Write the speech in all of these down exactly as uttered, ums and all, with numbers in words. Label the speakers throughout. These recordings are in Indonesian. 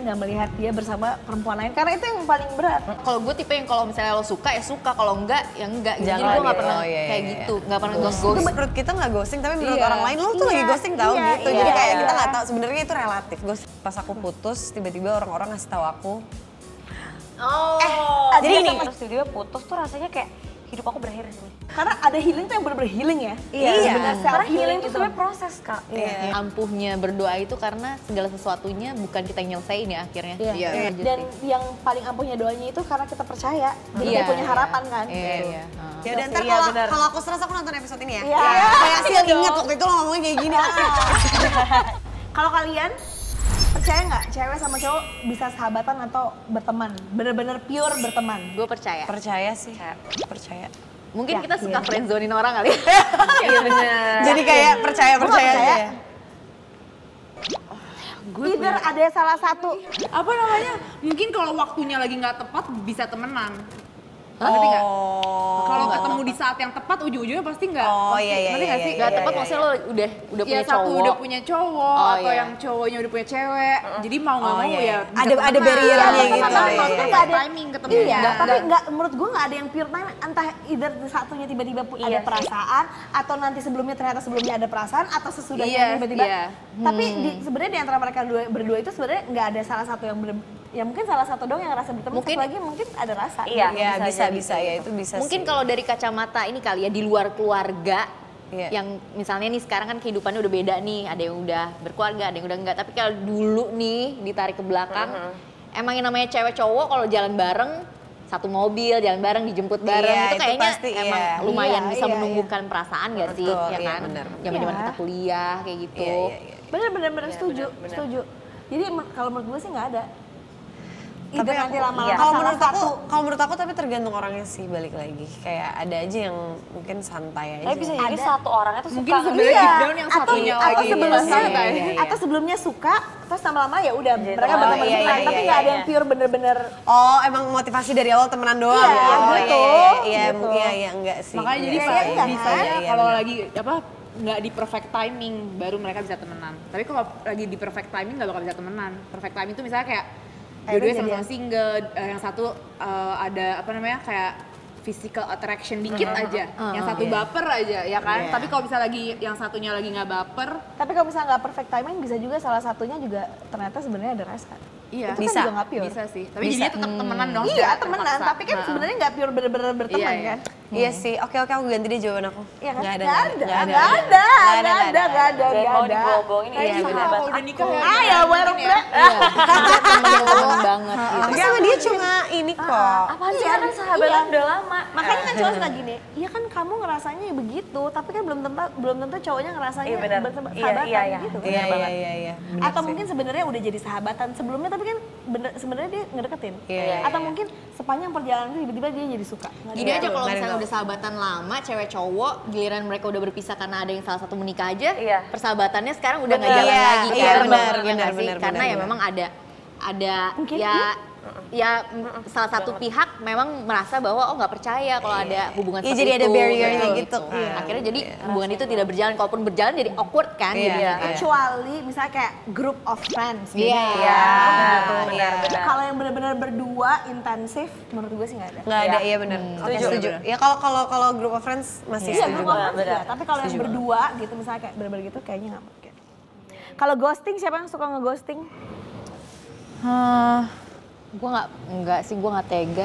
Speaker 1: nggak melihat dia bersama perempuan lain, karena itu yang paling berat.
Speaker 2: Kalau gue tipe yang kalau misalnya lo suka ya suka, kalau enggak ya enggak. Jadi
Speaker 3: Jangan
Speaker 2: gue nggak
Speaker 3: gitu.
Speaker 2: pernah
Speaker 3: Oh, iya,
Speaker 2: kayak
Speaker 3: iya,
Speaker 2: gitu, nggak pernah ghost
Speaker 3: Itu
Speaker 2: ghost.
Speaker 3: menurut kita nggak ghosting, tapi menurut
Speaker 2: Iya.
Speaker 3: orang lain lo tuh
Speaker 1: Iya,
Speaker 3: lagi ghosting tahu
Speaker 1: iya,
Speaker 3: gitu.
Speaker 1: iya,
Speaker 3: Jadi kayak
Speaker 1: iya.
Speaker 3: kita nggak tahu sebenarnya itu relatif. Ghost pas aku putus tiba-tiba orang-orang ngasih tahu aku.
Speaker 4: Oh.
Speaker 1: Eh,
Speaker 4: Jadi
Speaker 1: ada
Speaker 4: ini
Speaker 1: sama-
Speaker 4: terus tiba-tiba putus tuh rasanya kayak hidup aku berakhir di sini.
Speaker 1: Karena ada healing tuh yang bener-bener healing ya.
Speaker 3: Iya.
Speaker 1: Bener-bener self
Speaker 4: Karena healing itu
Speaker 1: itu.
Speaker 4: sebenarnya proses, Kak.
Speaker 3: Iya.
Speaker 2: Ampuhnya berdoa itu karena segala sesuatunya bukan kita yang nyelesain ya akhirnya.
Speaker 1: Iya.
Speaker 2: Iya. lanjut
Speaker 1: Dan
Speaker 2: sih.
Speaker 1: yang paling ampuhnya doanya itu karena kita percaya, jadi
Speaker 2: Iya,
Speaker 1: kita punya
Speaker 2: iya.
Speaker 1: harapan kan.
Speaker 2: Iya, iya.
Speaker 3: Ya udah ntar
Speaker 4: Iya,
Speaker 3: kalau
Speaker 4: benar.
Speaker 3: kalau aku stres aku nonton episode ini ya.
Speaker 1: Iya.
Speaker 3: Kayak Sil inget waktu itu lo ngomongnya kayak gini.
Speaker 1: Kalau kalian percaya nggak cewek sama cowok bisa sahabatan atau berteman? Bener-bener pure berteman.
Speaker 2: Gue percaya.
Speaker 3: Percaya sih. Percaya.
Speaker 2: Mungkin kita
Speaker 1: Yakin.
Speaker 2: suka friendzonein orang kali.
Speaker 4: Iya benar.
Speaker 3: Jadi kayak percaya
Speaker 1: Gua nggak
Speaker 3: percaya aja.
Speaker 1: percaya.
Speaker 3: ya.
Speaker 1: Either ada salah satu.
Speaker 5: Apa namanya? Mungkin kalau waktunya lagi nggak tepat bisa temenan. Ngerti nggak?
Speaker 3: Oh.
Speaker 5: Kalau ketemu di saat yang tepat ujung-ujungnya pasti nggak.
Speaker 3: Oh,
Speaker 5: pasti-
Speaker 3: iya, iya,
Speaker 5: ngerti
Speaker 3: iya,
Speaker 5: nggak
Speaker 3: iya,
Speaker 5: sih?
Speaker 2: Gak
Speaker 3: iya,
Speaker 2: tepat
Speaker 3: iya,
Speaker 2: maksudnya lo udah udah
Speaker 5: Ya
Speaker 2: punya
Speaker 5: satu
Speaker 2: cowok.
Speaker 5: udah punya cowok
Speaker 2: Oh,
Speaker 5: atau
Speaker 2: iya.
Speaker 5: yang cowoknya udah punya cewek. Jadi mau nggak
Speaker 3: Oh,
Speaker 5: mau
Speaker 3: iya,
Speaker 5: ya
Speaker 3: iya.
Speaker 5: bisa
Speaker 3: Ada- ada
Speaker 5: temenan.
Speaker 3: barriernya
Speaker 5: Iya,
Speaker 3: gitu,
Speaker 5: tapi
Speaker 3: iya,
Speaker 5: maksudnya
Speaker 3: iya.
Speaker 5: nggak ada timing ketemu.
Speaker 1: Iya, tapi nggak, menurut gue nggak ada yang pure time. Entah either satunya tiba-tiba pu- ada
Speaker 4: Iya sih.
Speaker 1: perasaan, atau nanti sebelumnya ternyata sebelumnya ada perasaan, atau sesudahnya
Speaker 5: Iya,
Speaker 1: tiba-tiba.
Speaker 5: iya.
Speaker 1: Tapi di, sebenarnya di antara mereka dua, berdua itu sebenarnya nggak ada salah satu yang bener, ya mungkin salah satu dong yang ngerasa berteman,
Speaker 2: Mungkin-
Speaker 1: satu lagi mungkin ada rasa.
Speaker 4: Iya.
Speaker 3: Iya
Speaker 4: Bisa
Speaker 3: bisa
Speaker 4: jadi
Speaker 3: bisa ya itu bisa
Speaker 2: Mungkin
Speaker 3: sih.
Speaker 2: kalau dari kacamata ini kali ya di luar keluarga,
Speaker 3: Iya.
Speaker 2: yang misalnya nih sekarang kan kehidupannya udah beda nih, ada yang udah berkeluarga, ada yang udah enggak. Tapi kalau dulu nih ditarik ke belakang, emang yang namanya cewek cowok kalau jalan bareng satu mobil, jalan bareng, dijemput bareng,
Speaker 3: Iya,
Speaker 2: itu
Speaker 3: itu
Speaker 2: kayaknya
Speaker 3: pasti,
Speaker 2: emang
Speaker 3: iya.
Speaker 2: lumayan
Speaker 1: Iya,
Speaker 2: bisa
Speaker 1: iya,
Speaker 2: menumbuhkan perasaan gak sih,
Speaker 3: Betul,
Speaker 2: ya
Speaker 3: iya,
Speaker 2: kan?
Speaker 3: benar.
Speaker 2: Zaman-zaman
Speaker 1: Iya.
Speaker 2: kita kuliah kayak gitu.
Speaker 3: Iya, iya, iya.
Speaker 1: Bener-bener bener setuju,
Speaker 4: bener.
Speaker 1: setuju. Jadi emang kalau menurut gue sih nggak ada.
Speaker 3: Tapi
Speaker 1: Either
Speaker 3: aku-
Speaker 1: nanti lama-lama
Speaker 4: iya.
Speaker 3: Kalau
Speaker 1: salah
Speaker 3: menurut aku,
Speaker 1: satu.
Speaker 3: kalau menurut aku tapi tergantung orangnya sih balik lagi. Kayak ada aja yang mungkin santai aja.
Speaker 4: Tapi bisa jadi
Speaker 1: Ada.
Speaker 4: satu orangnya tuh
Speaker 5: Mungkin
Speaker 4: suka.
Speaker 5: sebenarnya
Speaker 1: Iya.
Speaker 5: deep down yang
Speaker 1: atau,
Speaker 5: satunya
Speaker 1: atau
Speaker 5: lagi
Speaker 1: sebelumnya
Speaker 5: santai.
Speaker 3: Iya, iya.
Speaker 1: atau sebelumnya suka terus lama-lama ya udah
Speaker 4: Jadi
Speaker 1: mereka
Speaker 4: teman.
Speaker 1: berteman
Speaker 3: Oh, iya,
Speaker 1: beneran,
Speaker 3: iya,
Speaker 1: tapi
Speaker 3: iya,
Speaker 1: nggak ada
Speaker 4: iya.
Speaker 1: yang pure bener-bener.
Speaker 3: Oh emang motivasi dari awal temenan doang?
Speaker 1: Iya,
Speaker 3: oh,
Speaker 1: gitu,
Speaker 3: Iya, iya, iya,
Speaker 1: gitu.
Speaker 3: mungkin iya, iya, enggak sih.
Speaker 5: Makanya jadi
Speaker 3: Enggak
Speaker 5: Pak,
Speaker 3: sih.
Speaker 1: iya,
Speaker 5: bisa
Speaker 1: kan?
Speaker 5: ya
Speaker 3: Iya, iya,
Speaker 5: kalau
Speaker 3: benar.
Speaker 5: lagi apa nggak di perfect timing baru mereka bisa temenan. Tapi kalau lagi di perfect timing nggak bakal bisa temenan. Perfect timing itu misalnya kayak dua-duanya
Speaker 1: jadian.
Speaker 5: sama-sama single, eh, yang satu eh, ada apa namanya kayak physical attraction dikit aja, yang satu baper aja ya kan.
Speaker 3: Iya.
Speaker 5: Tapi kalau bisa lagi yang satunya lagi nggak baper,
Speaker 1: Tapi kalau misalnya nggak perfect timing bisa juga salah satunya juga ternyata sebenarnya ada rasa.
Speaker 5: iya
Speaker 1: Itu
Speaker 3: Bisa.
Speaker 1: kan juga nggak pure.
Speaker 5: bisa sih. Tapi
Speaker 3: Bisa.
Speaker 5: jadinya tetap temenan dong.
Speaker 1: Iya
Speaker 5: secara
Speaker 1: temenan,
Speaker 5: terpaksa.
Speaker 1: tapi kan
Speaker 5: Nah,
Speaker 1: sebenarnya nggak pure bener-bener berteman
Speaker 5: Iya, iya.
Speaker 1: kan?
Speaker 3: Iya sih, oke oke aku ganti deh jawaban aku.
Speaker 1: Iya kan?
Speaker 3: Nggak ada,
Speaker 1: Nggak
Speaker 3: nggak
Speaker 1: ada,
Speaker 3: nggak
Speaker 1: nggak ada, nggak ada, nggak ada,
Speaker 4: Jangan
Speaker 1: nggak
Speaker 4: mau
Speaker 1: ada.
Speaker 4: dibohong-bohongin.
Speaker 3: Iya,
Speaker 4: Iya,
Speaker 3: benar.
Speaker 5: kalau udah nikah ya.
Speaker 1: Ah ya, warung bre.
Speaker 2: Iya, kita temen yang ngomong banget gitu.
Speaker 3: Aku sama dia cuma ini kok.
Speaker 4: Apaan sih
Speaker 1: Iya,
Speaker 4: kan sahabatan
Speaker 1: iya.
Speaker 4: udah lama.
Speaker 1: Makanya kan cowok suka gini, iya kan kamu ngerasanya ya begitu, tapi kan belum tentu belum tentu cowoknya ngerasanya
Speaker 4: Iya, benar.
Speaker 1: bertema-
Speaker 4: Iya,
Speaker 1: sahabatan
Speaker 4: iya, iya.
Speaker 1: gitu.
Speaker 3: Iya iya iya iya. bener
Speaker 1: Atau
Speaker 3: sih.
Speaker 1: mungkin sebenarnya udah jadi sahabatan sebelumnya tapi kan bener sebenarnya dia ngedeketin.
Speaker 3: Iya, iya,
Speaker 1: Atau
Speaker 3: iya.
Speaker 1: mungkin sepanjang perjalanan itu tiba-tiba dia jadi suka. Nggak
Speaker 2: Gini
Speaker 1: ada.
Speaker 2: aja kalau
Speaker 3: Nggak ada
Speaker 2: misalnya
Speaker 3: yang
Speaker 2: udah sahabatan lama, cewek cowok, giliran mereka udah berpisah karena ada yang salah satu menikah aja,
Speaker 4: Iya.
Speaker 2: persahabatannya sekarang udah nggak
Speaker 4: Benar.
Speaker 2: jalan
Speaker 3: Iya,
Speaker 2: lagi
Speaker 3: iya,
Speaker 2: kan?
Speaker 3: benar,
Speaker 2: Ya
Speaker 3: benar,
Speaker 2: nggak sih?
Speaker 3: benar,
Speaker 2: Karena
Speaker 3: benar,
Speaker 2: ya
Speaker 3: benar.
Speaker 2: memang ada ada
Speaker 1: Mungkin,
Speaker 2: ya ya m- salah satu pihak memang merasa bahwa oh nggak percaya kalau ada hubungan
Speaker 3: Iya,
Speaker 2: seperti
Speaker 3: jadi ada
Speaker 2: itu,
Speaker 3: barrier-nya
Speaker 2: kayak
Speaker 3: gitu kan.
Speaker 2: Akhirnya jadi hubungan itu tidak berjalan, kalaupun berjalan jadi awkward kan
Speaker 3: Iya,
Speaker 2: jadinya
Speaker 3: iya.
Speaker 2: kan.
Speaker 1: Kecuali misalnya kayak group of friends.
Speaker 2: Iya.
Speaker 1: gitu.
Speaker 4: Iya, benar,
Speaker 3: Iya.
Speaker 4: benar, benar.
Speaker 1: Kalau yang benar-benar berdua intensif, menurut gue sih nggak ada.
Speaker 3: Nggak ada,
Speaker 4: Iya.
Speaker 3: iya benar. Oke
Speaker 4: Setuju.
Speaker 3: setuju. Ya kalau kalau kalau group of friends masih
Speaker 1: Iya,
Speaker 3: setuju
Speaker 1: group of
Speaker 3: banget.
Speaker 1: friends
Speaker 4: benar.
Speaker 1: juga. Tapi kalau yang
Speaker 3: Setuju
Speaker 1: berdua gitu misalnya kayak benar-benar gitu kayaknya nggak mungkin. Kalau ghosting, siapa yang suka ngeghosting?
Speaker 2: Hah, gue nggak nggak sih, gue nggak tega.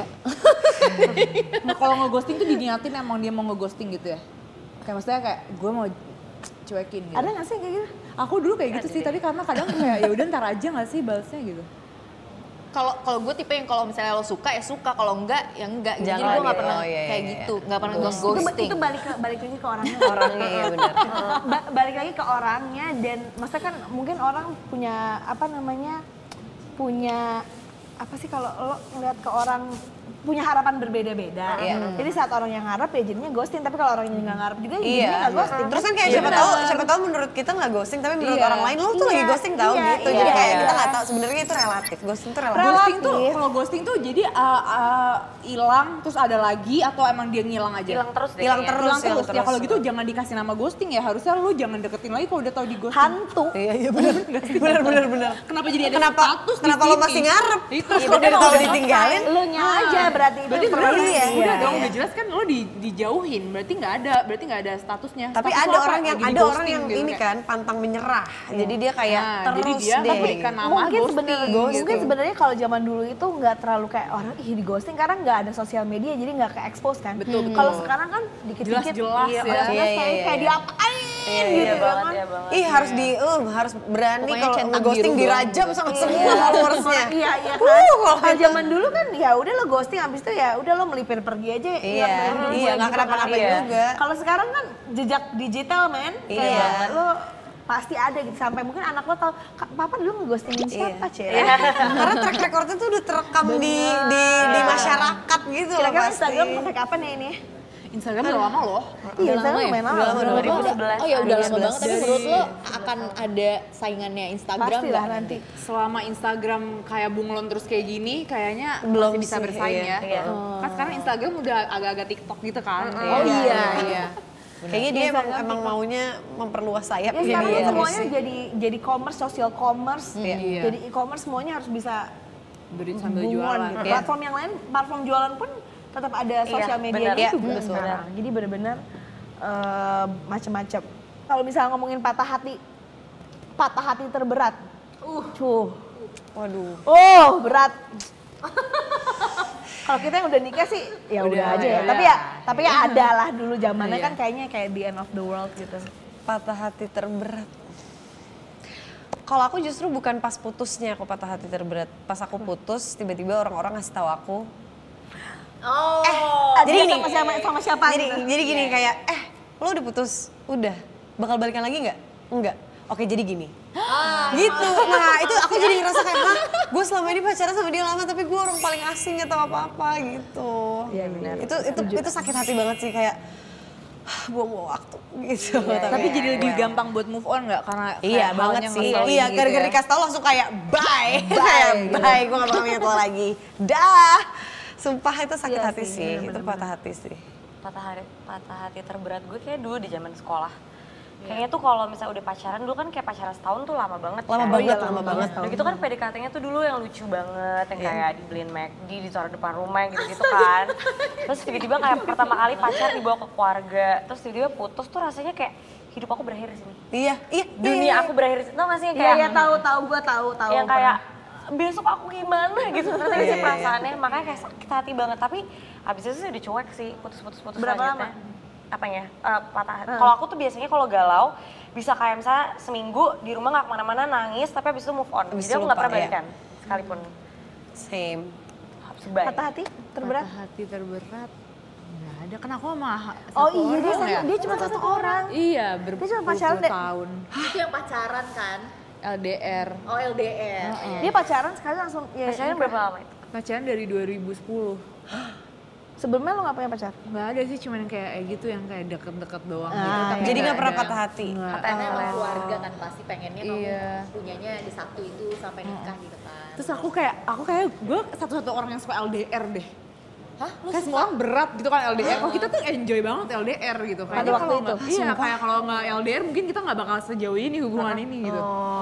Speaker 5: Nah, kalau ngeghosting tuh diniatin emang dia mau ngeghosting gitu ya. Kayak maksudnya kayak gue mau cuekin gitu.
Speaker 1: Ada nggak sih kayak gitu?
Speaker 5: Aku dulu kayak gitu sih, tapi karena kadang kayak ya udah ntar aja nggak sih balasnya gitu.
Speaker 2: Kalau kalau gue tipe yang kalau misalnya lo suka ya suka, kalau enggak ya enggak. Jadi
Speaker 3: Jangan
Speaker 2: gue nggak
Speaker 3: gitu.
Speaker 2: pernah
Speaker 3: Oh, iya,
Speaker 2: kayak
Speaker 3: iya,
Speaker 2: gitu, nggak pernah gue
Speaker 1: Itu,
Speaker 2: ghosting.
Speaker 1: itu balik ke balik lagi ke orangnya.
Speaker 3: Orangnya iya benar.
Speaker 1: Ba- balik lagi ke orangnya dan maksudnya kan mungkin orang punya apa namanya punya apa sih kalau lo ngeliat ke orang punya harapan berbeda-beda.
Speaker 3: Iya.
Speaker 1: Jadi saat orang yang ngarep ya jadinya ghosting, tapi kalau orang yang nggak ngarep juga ya
Speaker 3: Iya.
Speaker 1: jadinya nggak ghosting.
Speaker 3: Terus kan kayak siapa tahu, siapa tahu menurut kita nggak ghosting, tapi menurut
Speaker 5: Iya.
Speaker 3: orang lain lo tuh
Speaker 1: Iya,
Speaker 3: lagi ghosting tahu
Speaker 1: iya,
Speaker 3: gitu.
Speaker 1: iya,
Speaker 3: Jadi kayak
Speaker 1: iya.
Speaker 3: kita nggak tahu sebenarnya itu relatif. Ghosting tuh relatif.
Speaker 5: Ghosting tuh,
Speaker 1: Relatif.
Speaker 5: kalau ghosting tuh jadi uh, uh, hilang terus ada lagi atau emang dia ngilang aja?
Speaker 4: Hilang terus deh.
Speaker 3: Hilang
Speaker 4: kayaknya.
Speaker 3: terus.
Speaker 5: Hilang terus.
Speaker 3: hilang
Speaker 5: Ya kalau
Speaker 3: terus.
Speaker 5: gitu jangan dikasih nama ghosting ya. Harusnya lu jangan deketin lagi kalau udah tahu di ghosting.
Speaker 1: Hantu.
Speaker 3: Iya iya benar. Benar benar benar.
Speaker 5: Kenapa jadi ada
Speaker 3: Kenapa
Speaker 5: status di
Speaker 3: kenapa lo
Speaker 5: sini?
Speaker 3: masih ngarep?
Speaker 5: Itu.
Speaker 3: Terus kalau udah tahu ditinggalin.
Speaker 1: Lu nya aja berarti itu
Speaker 5: Berarti
Speaker 1: perlu
Speaker 5: berarti
Speaker 1: ya.
Speaker 5: udah
Speaker 3: iya,
Speaker 5: dong,
Speaker 3: iya.
Speaker 5: udah jelas kan lo di, dijauhin. Berarti nggak ada, berarti nggak ada statusnya.
Speaker 3: Tapi
Speaker 5: Status
Speaker 3: ada
Speaker 5: lo apa?
Speaker 3: orang yang
Speaker 5: Lagi di
Speaker 3: ada orang
Speaker 5: ghosting
Speaker 3: yang
Speaker 5: gitu,
Speaker 3: ini
Speaker 5: kayak,
Speaker 3: kan pantang menyerah. Jadi dia kayak
Speaker 5: Nah,
Speaker 3: terus
Speaker 5: jadi dia
Speaker 3: deh.
Speaker 5: memberikan nama
Speaker 1: Mungkin
Speaker 5: ghosting.
Speaker 1: sebenarnya
Speaker 3: Ghosting.
Speaker 1: mungkin sebenarnya kalau zaman dulu itu nggak terlalu kayak orang ih di ghosting karena nggak ada sosial media jadi nggak ke expose kan.
Speaker 5: Betul, betul.
Speaker 1: Kalau sekarang kan dikit-dikit
Speaker 5: Jelas-jelas
Speaker 1: iya,
Speaker 5: ya.
Speaker 1: jelas
Speaker 3: Iya, iya,
Speaker 1: kayak,
Speaker 3: iya,
Speaker 1: kayak
Speaker 3: iya.
Speaker 1: diapain
Speaker 4: Iya,
Speaker 1: gitu
Speaker 4: iya
Speaker 1: ya
Speaker 4: banget,
Speaker 1: kan.
Speaker 4: iya banget.
Speaker 3: Ih harus di, uh, harus berani
Speaker 2: Pokoknya
Speaker 3: kalau
Speaker 2: centang
Speaker 3: nge-ghosting
Speaker 2: biru
Speaker 3: dirajam
Speaker 2: doang
Speaker 3: sama
Speaker 2: gitu.
Speaker 3: semua followersnya.
Speaker 1: Iya iya kan.
Speaker 3: Uh, kalau
Speaker 1: Kalau zaman dulu kan ya udah lo ghosting abis itu ya udah lo melipir pergi aja.
Speaker 3: Iya,
Speaker 1: hilang dari hidup
Speaker 3: iya,
Speaker 1: gue
Speaker 3: nggak
Speaker 1: gitu
Speaker 3: kenapa-napa
Speaker 1: kan.
Speaker 3: juga.
Speaker 1: Kalau sekarang kan jejak digital men.
Speaker 3: Iya.
Speaker 1: Kayak lo pasti ada gitu sampai mungkin anak lo tau "Kak, papa dulu ngeghostingin siapa Cek?"
Speaker 3: Karena track recordnya tuh udah terekam di di di masyarakat gitu loh
Speaker 1: Kira-kira
Speaker 3: pasti.
Speaker 1: Instagram kontak apa nih ini?
Speaker 5: Instagram udah lama loh.
Speaker 1: Iya,
Speaker 2: lama
Speaker 1: Instagram
Speaker 2: ya?
Speaker 1: lumayan
Speaker 3: Udah
Speaker 1: lama.
Speaker 3: lama,
Speaker 2: Menurut lo
Speaker 4: dua ribu
Speaker 2: ada-
Speaker 4: sebelas.
Speaker 2: Oh ya udah lama
Speaker 3: dua ribu
Speaker 2: banget, tapi
Speaker 3: sebelas.
Speaker 2: menurut lo akan ada saingannya Instagram
Speaker 1: Pasti lah
Speaker 2: nggak?
Speaker 1: nanti.
Speaker 5: Selama Instagram kayak bunglon terus kayak gini, kayaknya
Speaker 3: Belum
Speaker 5: masih bisa
Speaker 3: sih,
Speaker 5: bersaing
Speaker 3: iya.
Speaker 5: ya.
Speaker 4: Iya.
Speaker 5: Kan sekarang Instagram udah agak-agak TikTok gitu kan.
Speaker 2: Oh iya, iya.
Speaker 3: Kayaknya dia emang emang maunya memperluas sayap
Speaker 1: Ya
Speaker 3: jadi
Speaker 1: sekarang
Speaker 3: ya.
Speaker 1: semuanya jadi jadi commerce, social commerce,
Speaker 5: Iya.
Speaker 1: jadi e-commerce semuanya harus bisa
Speaker 5: Beri sambil
Speaker 1: hubungan
Speaker 5: jualan.
Speaker 1: gitu.
Speaker 3: Iya.
Speaker 1: Platform yang lain, platform jualan pun tetap ada sosial media
Speaker 4: benar.
Speaker 1: itu
Speaker 3: Iya,
Speaker 1: juga
Speaker 3: benar.
Speaker 1: sekarang. Jadi benar-benar eh, macam-macam. Kalau misalnya ngomongin patah hati, patah hati terberat. Uh, cuh.
Speaker 3: Waduh.
Speaker 1: Oh, berat. Kalau kita yang udah nikah sih ya udah,
Speaker 5: Udah,
Speaker 1: aja ya.
Speaker 5: ya.
Speaker 1: Tapi ya tapi ya ada lah dulu zamannya
Speaker 5: Iya.
Speaker 1: kan kayaknya kayak the end of the world gitu.
Speaker 3: Patah hati terberat. Kalau aku justru bukan pas putusnya aku patah hati terberat. Pas aku putus tiba-tiba orang-orang ngasih tahu aku.
Speaker 2: Oh.
Speaker 1: Eh,
Speaker 3: jadi
Speaker 1: dia
Speaker 3: gini,
Speaker 1: sama siapa sama siapa
Speaker 3: Jadi
Speaker 1: gitu.
Speaker 3: jadi gini kayak eh lo udah putus, udah bakal balikan lagi nggak? Enggak. Oke jadi gini. Gitu. Nah itu aku jadi ngerasa kayak hah, gue selama ini pacaran sama dia lama tapi gue orang paling asing atau apa-apa gitu.
Speaker 1: Iya benar.
Speaker 3: Itu itu itu sakit hati banget sih kayak "Hah, buang-buang waktu gitu.
Speaker 5: Tapi jadi lebih gampang buat move on nggak? Karena
Speaker 3: Iya
Speaker 5: kayak
Speaker 3: banget
Speaker 5: halnya
Speaker 3: sih.
Speaker 5: ngeselin
Speaker 3: Iya,
Speaker 5: gitu
Speaker 3: gara-gara
Speaker 5: ya.
Speaker 3: dikasih tau langsung kayak bye. Bye, bye. Gue gak bakal inget lo lagi. Dah. Sumpah itu sakit
Speaker 1: Iya
Speaker 3: hati
Speaker 1: sih,
Speaker 3: sih.
Speaker 1: bener-bener.
Speaker 3: Itu patah hati sih.
Speaker 4: patah hati patah hati terberat gue kayak dulu di zaman sekolah. Kayaknya tuh kalau misalnya udah pacaran dulu kan kayak pacaran setahun tuh lama banget.
Speaker 3: Lama
Speaker 4: kan?
Speaker 3: banget,
Speaker 1: iya,
Speaker 3: lama
Speaker 1: lama
Speaker 3: banget.
Speaker 4: Udah gitu kan P D K T-nya tuh dulu yang lucu banget, yang
Speaker 3: Iya.
Speaker 4: kayak dibeliin McD, ditaruh depan rumah gitu-gitu kan. Terus tiba-tiba kayak pertama kali pacar dibawa ke keluarga, terus tiba-tiba putus tuh rasanya kayak hidup aku berakhir di sini.
Speaker 3: Iya, iya.
Speaker 4: Dunia
Speaker 3: iya.
Speaker 4: aku berakhir di sini, tau gak sih? Yang
Speaker 1: Iya
Speaker 4: kayak,
Speaker 1: iya tahu tahu gua tahu tahu.
Speaker 4: yang kayak besok aku gimana gitu, ngerti gak
Speaker 3: Iya,
Speaker 4: sih
Speaker 3: iya,
Speaker 4: perasaannya? Makanya kayak sakit hati banget, tapi abis itu sih udah cuek sih, putus-putus-putus
Speaker 1: Berapa
Speaker 4: selanjutnya. Apanya? Eh, patah hati.
Speaker 1: Hmm.
Speaker 4: Kalau aku tuh biasanya kalau galau, bisa kayak misalnya seminggu di rumah gak kemana-mana nangis, tapi abis itu move on.
Speaker 3: Abis
Speaker 4: Jadi
Speaker 3: itu
Speaker 4: aku gak
Speaker 3: lupa,
Speaker 4: pernah
Speaker 3: iya.
Speaker 4: balikan, sekalipun.
Speaker 3: Same.
Speaker 4: Bye.
Speaker 1: patah hati terberat.
Speaker 5: Patah hati terberat. Nggak ada, kan aku sama satu
Speaker 1: Oh iya dia
Speaker 5: orang
Speaker 1: sama,
Speaker 5: ya.
Speaker 1: dia cuma satu orang.
Speaker 5: Iya, ber-
Speaker 1: Dia cuma pacaran deh.
Speaker 5: tahun.
Speaker 2: Itu yang pacaran kan?
Speaker 5: L D R.
Speaker 2: Oh L D R.
Speaker 1: Dia pacaran sekali langsung ya.
Speaker 4: Pacarnya
Speaker 1: nikah.
Speaker 4: berapa lama itu?
Speaker 5: Pacaran dari dua ribu sepuluh.
Speaker 1: Sebelumnya lo gak punya pacar?
Speaker 5: Nggak ada sih, cuman yang kayak eh gitu yang kayak deket-deket doang gitu.
Speaker 1: Ah,
Speaker 5: Tapi
Speaker 3: Jadi
Speaker 5: nggak
Speaker 3: gak pernah
Speaker 5: ada
Speaker 3: patah hati.
Speaker 5: yang- nggak.
Speaker 2: Katanya emang keluarga kan pasti pengennya kamu
Speaker 5: Iya.
Speaker 2: punyanya di satu itu sampai nikah gitu kan.
Speaker 5: Terus aku kayak, aku kayak gue satu-satu orang yang suka L D R deh.
Speaker 2: Hah? Lu
Speaker 5: Kayak semua orang berat gitu kan L D R. Kalau kita tuh enjoy banget L D R gitu. Kayaknya
Speaker 1: waktu
Speaker 5: kalau
Speaker 1: itu?
Speaker 5: nggak- Iya, kayak kalau nggak L D R mungkin kita nggak bakal sejauh ini hubungan ini gitu.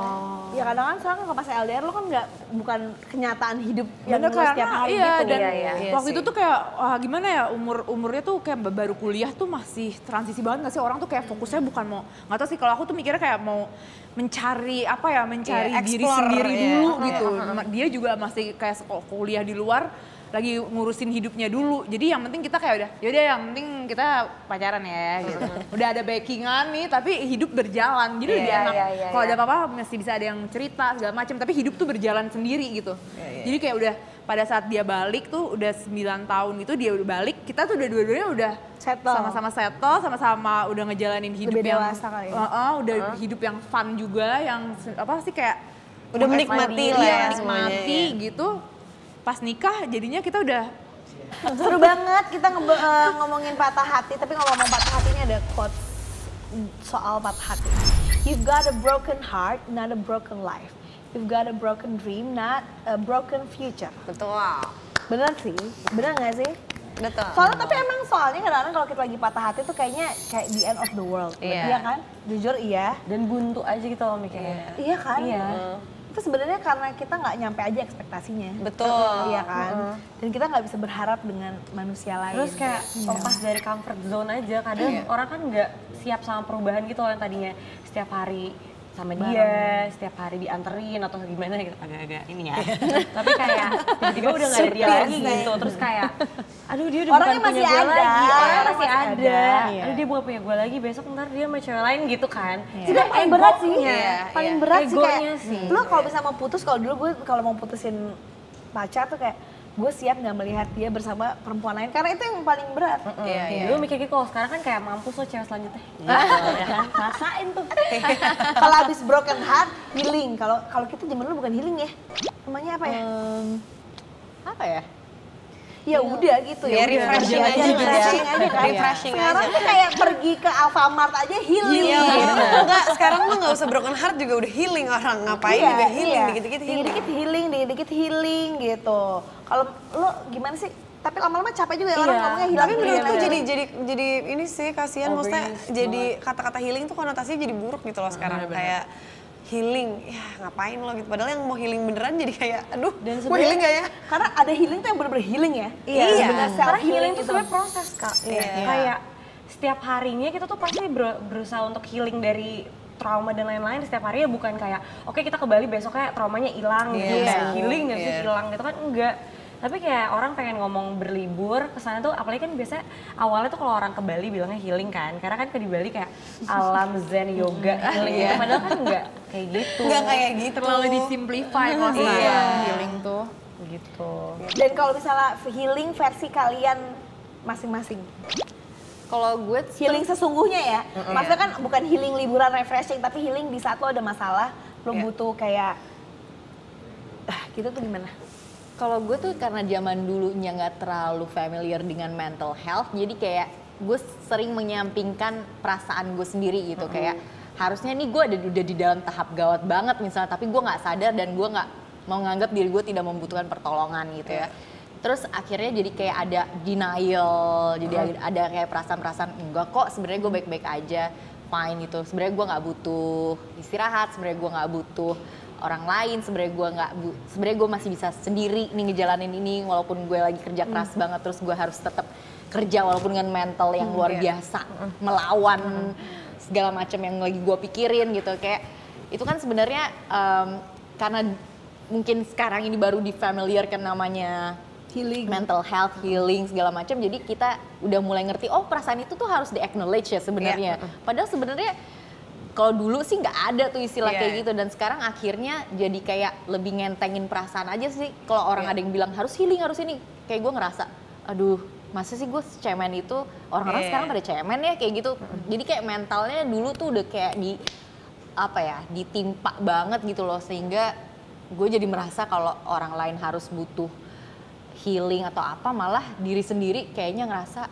Speaker 1: Ya kadang kan sekarang kalau pas L D R lo kan nggak bukan kenyataan hidup yang
Speaker 5: Bener
Speaker 1: lo
Speaker 5: kayak
Speaker 1: setiap hari
Speaker 5: iya,
Speaker 1: gitu.
Speaker 5: dan
Speaker 4: Iya, iya.
Speaker 3: Iya
Speaker 5: waktu
Speaker 3: sih.
Speaker 5: itu tuh kayak wah, gimana ya umur umurnya tuh kayak baru kuliah tuh masih transisi banget nggak sih, orang tuh kayak fokusnya bukan mau nggak tahu sih, kalau aku tuh mikirnya kayak mau mencari apa ya mencari
Speaker 3: Iya,
Speaker 5: diri
Speaker 3: explore,
Speaker 5: sendiri
Speaker 3: iya.
Speaker 5: dulu gitu. Dia juga masih kayak sekolah kuliah di luar lagi ngurusin hidupnya dulu, jadi yang penting kita kayak udah yaudah yang penting kita pacaran ya gitu. Udah ada backingan nih tapi hidup berjalan, jadi lebih
Speaker 4: Iya,
Speaker 5: enak.
Speaker 4: iya, iya,
Speaker 5: Kalau
Speaker 4: iya.
Speaker 5: ada apa-apa masih bisa ada yang cerita segala macam, tapi hidup tuh berjalan sendiri gitu.
Speaker 3: Iya,
Speaker 5: Jadi kayak udah pada saat dia balik tuh udah sembilan tahun gitu dia udah balik, kita tuh udah dua-duanya udah
Speaker 1: Settle.
Speaker 5: sama-sama settle, sama-sama udah ngejalanin hidup
Speaker 1: Lebih
Speaker 5: yang
Speaker 1: dewasa kali ya.
Speaker 5: Heeh, udah hidup yang fun juga, yang se- apa sih kayak
Speaker 3: Udah menikmati
Speaker 5: iya,
Speaker 3: lah ya
Speaker 5: menikmati
Speaker 3: semuanya, iya.
Speaker 5: gitu. Pas nikah jadinya kita udah
Speaker 1: Seru banget kita nge- uh, ngomongin patah hati, tapi ngomong patah hati ini ada quotes soal patah hati. You've got a broken heart, not a broken life. You've got a broken dream, not a broken future.
Speaker 3: Betul.
Speaker 1: Bener sih, bener gak sih?
Speaker 3: Betul.
Speaker 1: Soalnya tapi emang soalnya kadang-kadang kalau kita lagi patah hati tuh kayaknya kayak the end of the world.
Speaker 3: Iya.
Speaker 1: Iya kan? Jujur iya.
Speaker 4: Dan buntu aja gitu loh mikirnya.
Speaker 1: Iya kan?
Speaker 4: Iya.
Speaker 1: Itu sebenarnya karena kita nggak nyampe aja ekspektasinya.
Speaker 3: Betul.
Speaker 1: Iya kan? Dan kita nggak bisa berharap dengan manusia lain.
Speaker 4: Terus kayak lepas dari comfort zone aja, kadang orang kan nggak siap sama perubahan gitu loh yang tadinya setiap hari sama dia, setiap hari dianterin atau gimana gitu, agak-agak ini ya. Tapi kayak tiba-tiba udah nggak ada dia lagi gitu, terus kayak aduh dia udah
Speaker 1: Orangnya
Speaker 4: bukan
Speaker 1: masih
Speaker 4: punya gue
Speaker 1: ada,
Speaker 4: lagi, orangnya
Speaker 1: orangnya
Speaker 4: masih
Speaker 1: masih
Speaker 4: ada.
Speaker 1: ada.
Speaker 4: Aduh dia bukan punya gue lagi, besok ntar dia sama cewek lain gitu kan.
Speaker 1: itu yang paling berat sih.
Speaker 3: Iya,
Speaker 1: paling
Speaker 3: iya.
Speaker 1: berat sih
Speaker 4: Egonya
Speaker 1: kayak
Speaker 4: sih.
Speaker 1: lo kalau bisa mau putus, kalau dulu gue kalau mau putusin pacar tuh kayak gue siap nggak melihat dia bersama perempuan lain karena itu yang paling berat.
Speaker 3: Iya, iya.
Speaker 4: Dulu mikir gitu, kalau sekarang kan kayak mampus lo cewek selanjutnya. Gitu, ya kan? Rasain tuh.
Speaker 1: Kalau habis broken heart, healing. Kalau kalau kita zaman dulu bukan healing ya. Namanya apa ya?
Speaker 2: Em, apa ya?
Speaker 1: Ya udah gitu
Speaker 3: Ya,
Speaker 1: udah.
Speaker 3: refreshing
Speaker 1: Ya,
Speaker 3: aja gitu ya.
Speaker 1: refreshing aja kan.
Speaker 3: Refreshing
Speaker 1: Sekarang
Speaker 3: aja.
Speaker 1: tuh kayak pergi ke Alfamart aja healing.
Speaker 3: Iya,
Speaker 1: gitu.
Speaker 3: enggak, sekarang mah nggak usah broken heart juga udah healing orang. Ngapain
Speaker 1: Iya,
Speaker 3: juga healing,
Speaker 1: iya.
Speaker 3: dikit-dikit healing.
Speaker 1: Dikit-dikit healing, dikit-dikit healing gitu. Kalau lo gimana sih? Tapi lama-lama capek juga ya orang
Speaker 4: Iya.
Speaker 1: ngomongnya hilang.
Speaker 3: Tapi menurutku
Speaker 1: healing,
Speaker 3: jadi
Speaker 1: healing.
Speaker 3: jadi jadi ini sih kasihan, maksudnya
Speaker 4: Overused
Speaker 3: jadi kata-kata healing tuh konotasinya jadi buruk gitu loh sekarang. Kayak healing, ya ngapain lo gitu. Padahal yang mau healing beneran jadi kayak, aduh,
Speaker 4: Dan
Speaker 3: mau healing gak ya?
Speaker 1: Karena ada healing tuh yang bener-bener healing ya.
Speaker 3: Iya.
Speaker 1: Bener-bener self
Speaker 4: Karena healing itu
Speaker 1: gitu.
Speaker 4: sebenarnya proses kak.
Speaker 3: Iya.
Speaker 4: Kayak setiap harinya kita tuh pasti ber- berusaha untuk healing dari trauma dan lain-lain setiap hari ya, bukan kayak oke kita ke Bali besoknya traumanya hilang gitu,
Speaker 3: Iya.
Speaker 4: kayak healing dan
Speaker 3: Iya.
Speaker 4: hilang gitu kan, enggak. Tapi kayak orang pengen ngomong berlibur ke sana tuh, apalagi kan biasanya awalnya tuh kalau orang ke Bali bilangnya healing kan, karena kan ke di Bali kayak alam zen yoga healing gitu, padahal kan enggak kayak gitu.
Speaker 3: Enggak kayak gitu.
Speaker 5: Terlalu disimplify kalau
Speaker 3: Iya.
Speaker 5: sekarang healing tuh.
Speaker 4: Gitu.
Speaker 1: Dan kalau misalnya healing versi kalian masing-masing.
Speaker 2: Kalau gue
Speaker 1: Healing sesungguhnya ya. Maksudnya kan bukan healing liburan refreshing, tapi healing di saat lo ada masalah, lo
Speaker 3: Iya.
Speaker 1: butuh kayak ah gitu tuh gimana?
Speaker 2: Kalau gue tuh karena zaman dulunya nggak terlalu familiar dengan mental health, jadi kayak gue sering menyampingkan perasaan gue sendiri gitu. Kayak harusnya nih gue ada udah di dalam tahap gawat banget misalnya, tapi gue nggak sadar dan gue nggak mau nganggap diri gue tidak membutuhkan pertolongan gitu ya. Terus akhirnya jadi kayak ada denial, jadi ada kayak perasaan-perasaan enggak kok sebenarnya gue baik-baik aja, fine gitu. Sebenarnya gue nggak butuh istirahat, sebenarnya gue nggak butuh orang lain, sebenarnya gue nggak bu- sebenarnya gue masih bisa sendiri nih ngejalanin ini walaupun gue lagi kerja keras banget, terus gue harus tetap kerja walaupun dengan mental yang luar biasa melawan segala macam yang lagi gue pikirin gitu. Kayak itu kan sebenarnya em, karena mungkin sekarang ini baru di familiar kan namanya
Speaker 1: Healing.
Speaker 2: mental health, healing segala macam, jadi kita udah mulai ngerti oh perasaan itu tuh harus di acknowledge ya sebenarnya. Padahal sebenarnya kalau dulu sih nggak ada tuh istilah
Speaker 3: Iya.
Speaker 2: kayak gitu, dan sekarang akhirnya jadi kayak lebih ngentengin perasaan aja sih. Kalau orang
Speaker 3: Iya.
Speaker 2: ada yang bilang harus healing harus ini, kayak gue ngerasa aduh masa sih gue cemen itu, orang-orang
Speaker 3: Iya.
Speaker 2: sekarang pada cemen ya kayak gitu. Jadi kayak mentalnya dulu tuh udah kayak di apa ya, ditimpa banget gitu loh, sehingga gue jadi merasa kalau orang lain harus butuh healing atau apa, malah diri sendiri kayaknya ngerasa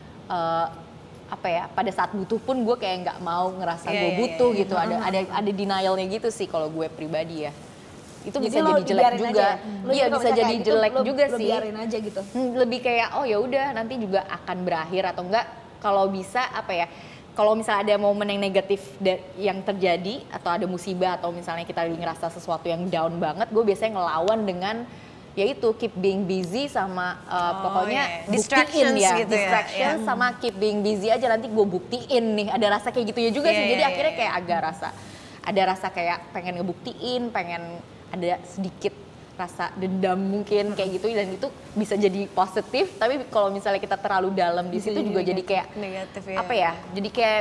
Speaker 2: eh, apa ya, pada saat butuh pun gue kayak nggak mau ngerasa
Speaker 3: Iya,
Speaker 2: gue
Speaker 3: iya,
Speaker 2: butuh
Speaker 3: iya.
Speaker 2: gitu. Ada ada ada denialnya gitu sih kalau gue pribadi ya. Itu
Speaker 1: Jadi
Speaker 2: bisa
Speaker 1: lo
Speaker 2: jadi jelek
Speaker 1: dibiarin
Speaker 2: juga.
Speaker 1: aja ya? Lo
Speaker 2: Iya
Speaker 1: juga
Speaker 2: bisa
Speaker 1: kayak
Speaker 2: jadi
Speaker 1: gitu,
Speaker 2: jelek
Speaker 1: lo-
Speaker 2: juga
Speaker 1: lo
Speaker 2: sih.
Speaker 1: biarin aja gitu.
Speaker 2: Hmm, lebih kayak oh ya udah nanti juga akan berakhir atau enggak. Kalau bisa apa ya, kalau misalnya ada momen yang negatif da- yang terjadi atau ada musibah atau misalnya kita lagi ngerasa sesuatu yang down banget, gue biasanya ngelawan dengan yaitu keep being busy sama uh,
Speaker 3: Oh,
Speaker 2: pokoknya
Speaker 3: iya.
Speaker 2: buktiin
Speaker 3: Distractions
Speaker 2: ya,
Speaker 3: gitu ya,
Speaker 2: distraction
Speaker 3: iya.
Speaker 2: sama keep being busy aja, nanti gue buktiin nih, ada rasa kayak gitu ya juga
Speaker 3: Iya,
Speaker 2: sih.
Speaker 3: iya,
Speaker 2: Jadi
Speaker 3: iya,
Speaker 2: akhirnya
Speaker 3: iya.
Speaker 2: kayak agak rasa ada rasa kayak pengen ngebuktiin, pengen ada sedikit rasa dendam mungkin kayak gitu, dan itu bisa jadi positif. Tapi kalau misalnya kita terlalu dalam di situ juga jadi kayak
Speaker 3: Negatif ya.
Speaker 2: apa ya? Jadi kayak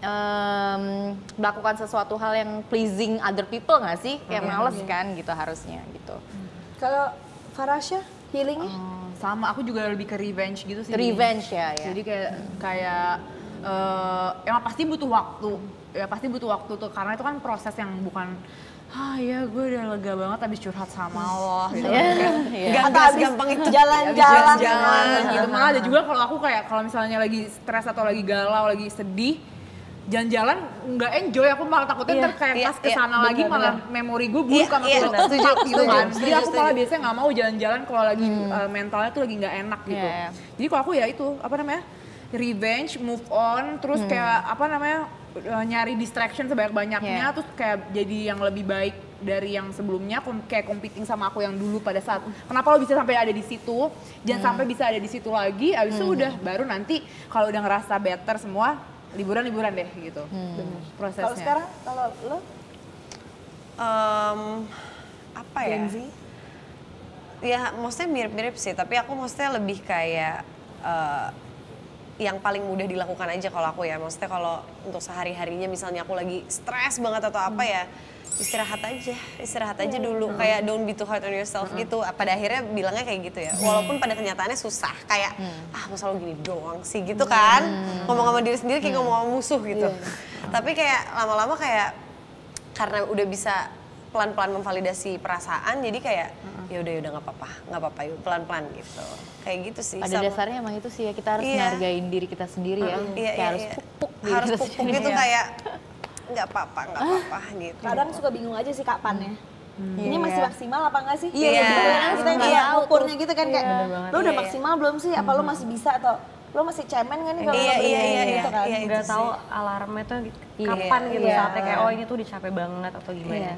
Speaker 2: em, melakukan sesuatu hal yang pleasing other people nggak sih? Kayak males kan gitu harusnya gitu.
Speaker 1: Kalau Farasya healingnya?
Speaker 5: Oh, sama, aku juga lebih ke revenge gitu sih.
Speaker 2: Revenge ya, ya.
Speaker 5: Jadi kayak kayak eh emang pasti butuh waktu, ya pasti butuh waktu tuh karena itu kan proses yang bukan ah ya gue udah lega banget abis curhat sama lo gitu.
Speaker 3: Gak gas gampang itu.
Speaker 1: Jalan-jalan.
Speaker 5: Jalan gitu. Malah ada juga kalau aku kayak kalau misalnya lagi stres atau lagi galau, lagi sedih, jalan-jalan nggak enjoy, aku malah takutnya ntar kayak
Speaker 3: iya,
Speaker 5: pas kesana
Speaker 3: iya,
Speaker 5: lagi malah memori gue buruk
Speaker 3: Iya,
Speaker 5: sama
Speaker 3: iya,
Speaker 5: tuh
Speaker 3: setuju,
Speaker 5: gitu kan.
Speaker 3: setuju,
Speaker 5: Jadi aku
Speaker 3: setuju,
Speaker 5: malah
Speaker 3: setuju.
Speaker 5: biasanya nggak mau jalan-jalan kalau lagi uh, mentalnya tuh lagi nggak enak gitu.
Speaker 2: Iya, iya.
Speaker 5: Jadi kalau aku ya itu apa namanya revenge, move on, terus kayak apa namanya uh, nyari distraction sebanyak-banyaknya,
Speaker 2: Iya.
Speaker 5: terus kayak jadi yang lebih baik dari yang sebelumnya, kom- kayak competing sama aku yang dulu pada saat kenapa lo bisa sampai ada di situ, jangan sampai bisa ada di situ lagi, abis itu udah baru nanti kalau udah ngerasa better semua liburan-liburan deh gitu. Prosesnya.
Speaker 1: Kalau sekarang kalau lo
Speaker 3: Em, apa ya?
Speaker 1: Gen Z?
Speaker 3: Ya maksudnya mirip-mirip sih, tapi aku maksudnya lebih kayak eh, yang paling mudah dilakukan aja kalau aku ya. Maksudnya kalau untuk sehari-harinya misalnya aku lagi stres banget atau apa ya, istirahat aja, istirahat aja dulu. Kayak don't be too hard on yourself gitu. Pada akhirnya bilangnya kayak gitu ya. Walaupun pada kenyataannya susah, kayak ah masa lo gini doang sih gitu kan. Ngomong sama diri sendiri kayak ngomong sama musuh gitu. Tapi kayak lama-lama kayak karena udah bisa pelan-pelan memvalidasi perasaan, jadi kayak ya udah ya udah nggak apa-apa, nggak apa-apa yuk pelan-pelan gitu. Kayak gitu sih.
Speaker 2: Pada
Speaker 3: sama-
Speaker 2: dasarnya emang itu sih ya, kita harus
Speaker 3: Iya.
Speaker 2: menghargain diri kita sendiri ya.
Speaker 3: Iya,
Speaker 2: Kayak
Speaker 3: iya,
Speaker 2: harus
Speaker 3: iya.
Speaker 2: puk-puk diri
Speaker 3: harus
Speaker 2: kita
Speaker 3: pupuk
Speaker 2: sendiri.
Speaker 3: gitu
Speaker 2: Iya.
Speaker 3: kayak nggak apa-apa, nggak apa-apa gitu.
Speaker 1: kadang suka bingung aja sih kapannya. Ini masih maksimal apa enggak sih?
Speaker 3: Iya.
Speaker 1: Gitu kan, kita
Speaker 3: Iya.
Speaker 1: nggak tahu ukurnya gitu kan kayak
Speaker 4: Bener banget.
Speaker 1: lo udah
Speaker 3: Iya,
Speaker 1: maksimal belum sih? Apa lo masih bisa atau lo masih cemen kan nih kalau
Speaker 3: Iya,
Speaker 1: lo
Speaker 3: iya,
Speaker 1: berhenti
Speaker 3: iya,
Speaker 1: gitu
Speaker 3: iya,
Speaker 1: kan?
Speaker 3: iya. itu
Speaker 4: Nggak
Speaker 3: sih.
Speaker 4: tahu alarmnya tuh
Speaker 3: Iya,
Speaker 4: kapan gitu
Speaker 1: iya.
Speaker 4: saatnya kayak oh ini tuh udah capek banget atau gimana.
Speaker 2: Iya.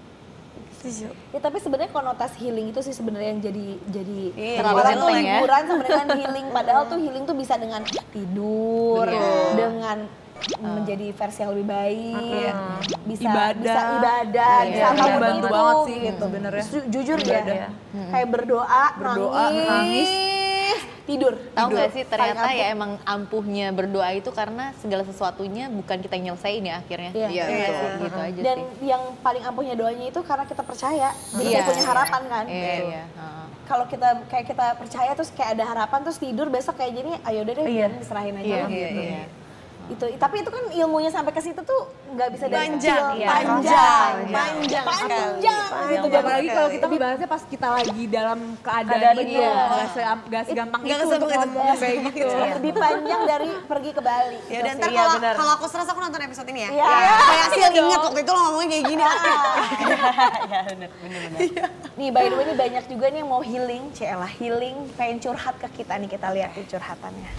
Speaker 1: Ya tapi sebenarnya konotasi healing itu sih sebenarnya yang jadi jadi
Speaker 3: Iya,
Speaker 2: terlalu
Speaker 1: orang tuh
Speaker 2: penting ya.
Speaker 1: liburan sama dengan healing, padahal tuh healing tuh bisa dengan tidur, dengan menjadi versi yang lebih baik, bisa
Speaker 5: Ibadah.
Speaker 1: bisa ibadah,
Speaker 5: Iya,
Speaker 1: bisa
Speaker 5: iya.
Speaker 1: apapun
Speaker 5: Membantu
Speaker 1: itu
Speaker 5: banget sih
Speaker 1: gitu.
Speaker 5: sebenarnya.
Speaker 1: Ju- Jujur ya,
Speaker 5: Ibadah.
Speaker 1: kayak berdoa,
Speaker 5: Berdoa,
Speaker 1: nangis,
Speaker 5: nangis.
Speaker 1: tidur.
Speaker 2: Tahu
Speaker 1: Tidur.
Speaker 2: nggak sih ternyata
Speaker 1: Paling
Speaker 2: ya
Speaker 1: ampuh.
Speaker 2: emang ampuhnya berdoa itu karena segala sesuatunya bukan kita yang nyelesain ya akhirnya.
Speaker 1: Iya.
Speaker 5: Iya,
Speaker 2: gitu,
Speaker 5: betul.
Speaker 2: gitu aja
Speaker 1: Dan
Speaker 2: sih.
Speaker 1: yang paling ampuhnya doanya itu karena kita percaya, jadi
Speaker 2: Iya,
Speaker 1: kita punya
Speaker 2: iya.
Speaker 1: harapan kan.
Speaker 2: Iya, iya. heeh.
Speaker 1: Kalau kita kayak kita percaya terus kayak ada harapan terus tidur besok kayak gini, ayo udah deh biarin diserahin aja
Speaker 2: Iya,
Speaker 1: lah
Speaker 2: iya,
Speaker 1: gitu.
Speaker 2: iya.
Speaker 1: Itu tapi itu kan ilmunya sampai ke situ tuh nggak bisa dari
Speaker 3: Panjang,
Speaker 1: kecil,
Speaker 3: iya.
Speaker 1: panjang,
Speaker 3: Panjang,
Speaker 1: panjang,
Speaker 3: sekali.
Speaker 1: gitu.
Speaker 3: Panjang
Speaker 5: Apalagi
Speaker 3: sekali.
Speaker 5: kalau kita bahasnya pas kita lagi dalam keadaan,
Speaker 4: Keadaan
Speaker 5: itu,
Speaker 4: itu.
Speaker 5: nggak se- nggak segampang
Speaker 3: Nggak
Speaker 5: itu untuk
Speaker 3: segampang itu.
Speaker 5: ngomong kayak gitu.
Speaker 1: Lebih panjang dari pergi ke Bali.
Speaker 3: Ya udah
Speaker 1: Gitu
Speaker 3: ntar
Speaker 1: sih.
Speaker 3: kalau
Speaker 4: benar.
Speaker 3: kalau aku stres aku nonton episode ini ya.
Speaker 1: Iya.
Speaker 3: Kayak Sil inget waktu itu lo ngomongnya kayak gini.
Speaker 4: Ya bener, bener, bener.
Speaker 1: Nih by the way ini banyak juga nih yang mau healing, celah healing, pengen curhat ke kita nih, kita lihat nih curhatannya.